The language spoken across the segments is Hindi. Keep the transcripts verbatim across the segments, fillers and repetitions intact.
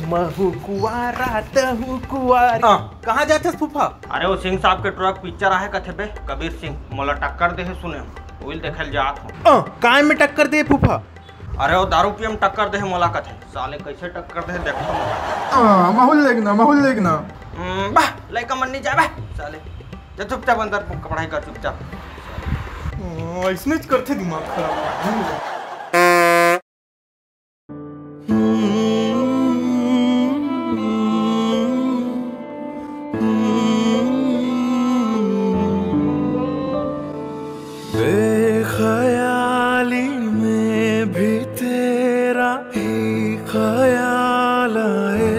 महू कुआरा तहू कुआरी। कहाँ जाते फूफा? अरे वो सिंह साहब के ट्रक पिक्चर आहे कथे बे कबीर सिंह मोला टक्कर दे है सुने ओइल देखल जात हो। काय में टक्कर दे फूफा? अरे वो दारू पियम टक्कर दे है मोला कथे साले कैसे टक्कर दे देखो। हां माहौल देखना माहौल देखना। बा लइका मन नहीं जाबे साले जा चुपचाप अंदर पढ़ाई कर चुपचाप। इसने करते दिमाग खराब। बेख्याली में भी तेरा ही ख्याल आए,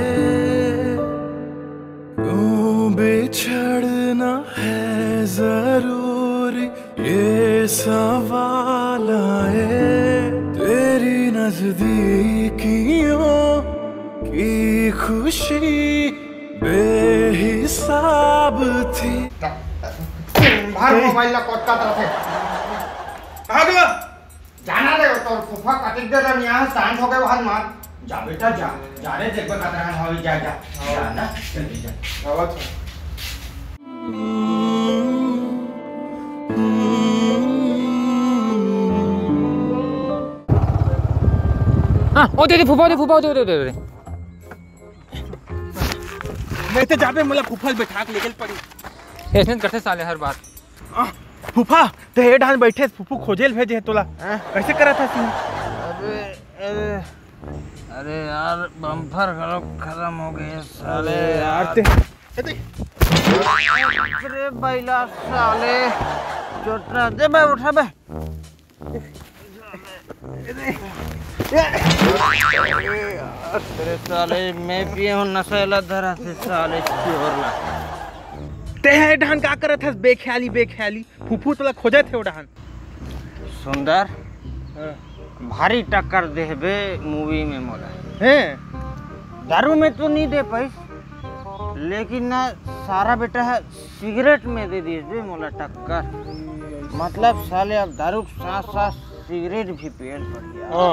क्यों बिछड़ना है जरूरी ये सवाल आए। तेरी नजदीकियों की खुशी बेहिसाब थी। बाहर मोबाइल ला कोट का तरफ है। कहाँ गया? जाना रे तो फूफा कटिक दे रहा यहाँ शांत हो गए हाथ मार। जा बेटा जा जा रे देखो कतरा है हवी जा जा जा ना जल्दी जा। आवाज हाँ ओ दे दे फूफा दे फूफा दे दे दे मैं तो जाबे मोला फूफा बैठा के लेके पड़ी। ऐसे करते साले हर बात। फूफा तो हे ढान बैठे फूफू खोजेल भेजे है तोला कैसे करा था सिंह? अरे अरे अरे यार बम्फर खत्म हो गए साले यार ते अरे बैला साले चोटना दे बे उठा बे। तेरे साले मैं पिए हूँ नशेला धरा से साले चोरला। ते है ढान का करत है बेख्याली बेख्याली फूफू तोला खोजे थे ढान। सुंदर भारी टक्कर देबे मूवी में मोला हैं। दारू में तो नहीं दे पाई लेकिन ना सारा बेटा है सिगरेट में दे दिए बे मोला टक्कर। मतलब साले अब दारू के साथ साथ सिगरेट भी पेड़ पड़ गया।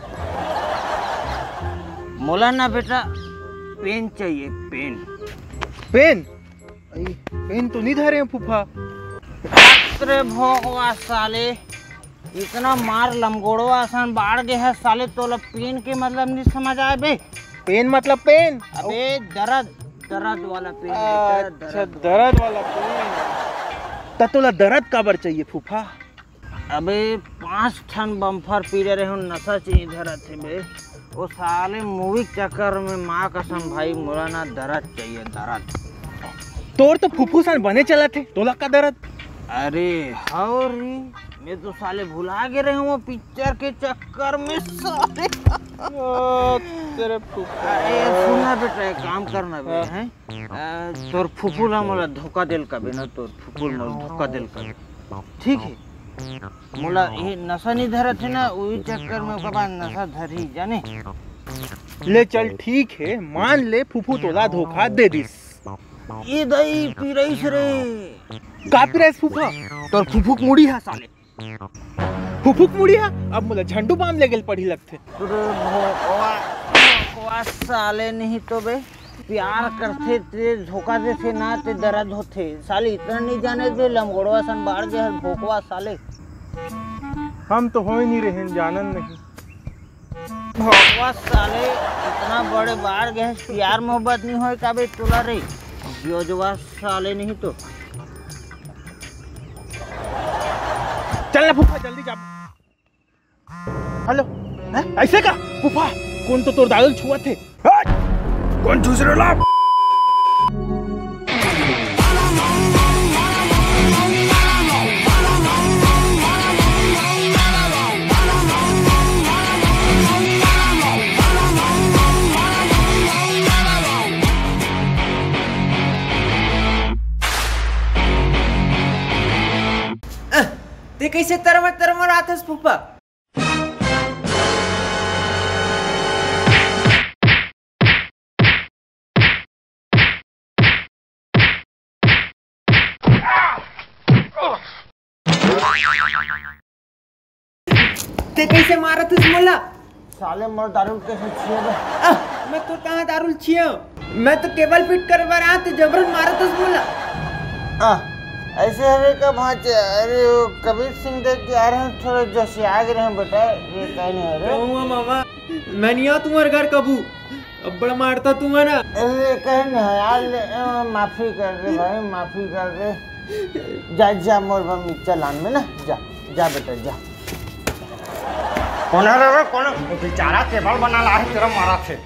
मोला ना बेटा पेन चाहिए पेन। पेन पेन तो नहीं धरे हैं फूफा। अरे भोगवा साले इतना मार लमगोड़वा आसान बाढ़ गए है साले तोला पेन के मतलब नहीं समझ आए बे। पेन मतलब पेन? अबे दर्द दर्द वाला पेन। अच्छा दर्द वाला पेन। त तोला दर्द काबर चाहिए फूफा? अबे पांच ठन बम्फर पी रहे हो नशा चाहिए धरत है बे। वो साले मूवी चक्कर में माँ कसम भाई मोला ना दर्द चाहिए दर्द। तोर तो फूफू सान बने चला थे तोला का दर्द? अरे हाँ रे मैं तो साले भुला गए रहे हूँ पिक्चर के चक्कर में साले। तेरे फूफा अरे सुनना बेटा एक काम करना बे हैं तोर फूफू ला मोला धोखा दिल का बे ना तोर फूफू मोला धोखा दिल का ठीक है। मोला ये नशा नहीं धरा थे ना वही चक्कर में उसके बाद नशा धरी जाने। ले चल ठीक है मान ले फूफू तोला धोखा दे दिस। ये दही पी रही रे का पी रही फूफा? तोर फूफूक मुड़ी है साले। फूफूक मुड़ी है अब मोला झंडू बाम ले गेल पड़ी लगथे। भोकवा भोकवा साले नहीं तो बे प्यार करते ते धोखा देते ना ते दर्द होते साले इतना नहीं जाने दे लमगोड़वा सन बाढ़ गए भोकवा साले। हम तो हो ही नहीं रहे जानन नहीं। भोकवा साले इतना बड़े बाढ़ गए प्यार मोहब्बत नहीं हो का बे तोला रे जोजवा साले नहीं तो। चल ना फूफा जल्दी जा। हेलो ऐसे का फूफा कौन तो तोर दादल छुआ थे? कौन चूस रहे ला? ते कैसे तरमर तरमर आतेस फूफा? ते कैसे मारत इस मोला? साले मर दारू कैसे छिए बे? मैं तो कहाँ दारुल छियो मैं तो केबल फिट करवा रहा था जबरन मारा तो बोला आ, ऐसे हरे का भांचे अरे वो कबीर सिंह देख के आ रहे हैं थोड़े जैसे आ गए हैं बेटा ये कहीं नहीं अरे कहूँगा मामा मैं नहीं आ तुम्हारे घर कबू अब बड़ा मारता तुम्हारा अरे कहीं नहीं यार ले, आ, माफी कर दे भाई माफी कर दे जा जा मोर मम्मी चलान में ना जा जा बेटा जा कौन है रे कौन बेचारा टेबल बना ला है तेरा मारा थे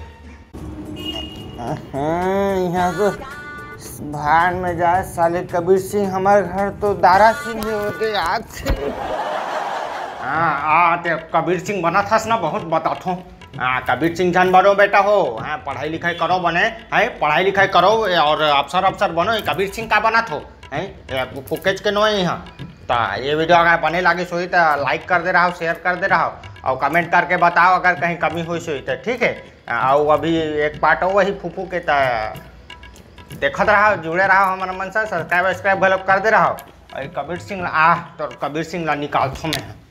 हाँ यहाँ तो भाड़ में जाए साले कबीर सिंह हमारे घर तो दारा सिंह ही होते आग से हाँ आ ते कबीर सिंह बना था ना बहुत बताता हूँ हाँ कबीर सिंह जान बनो बेटा हो हाँ पढ़ाई लिखाई करो बने है पढ़ाई लिखाई करो और अफसर अफसर बनो कबीर सिंह का बना थो है फुकेज के नो यहाँ तो ये वीडियो अगर बने लगे सोई तो लाइक कर दे रहा हो शेयर कर दे रहा हो और कमेंट करके बताओ अगर कहीं कमी हुई सोई तो ठीक है और अभी एक पार्ट हो वही फूफू के तो देखते रहो जुड़े रहो हमारा मन से सब्सक्राइब वब्सक्राइब कर दे रहो कबीर सिंह आ तो कबीर सिंह ला निकाल मैं